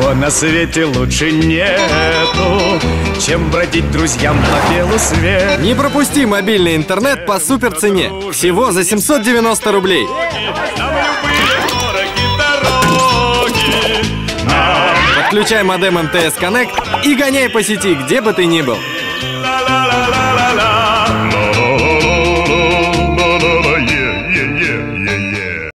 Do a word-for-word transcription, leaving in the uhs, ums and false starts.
Ничего на свете лучше нету, чем бродить друзьям по белу свету. Не пропусти мобильный интернет по супер цене. Всего за семьсот девяносто рублей. Подключай модем эм тэ эс Connect и гоняй по сети, где бы ты ни был.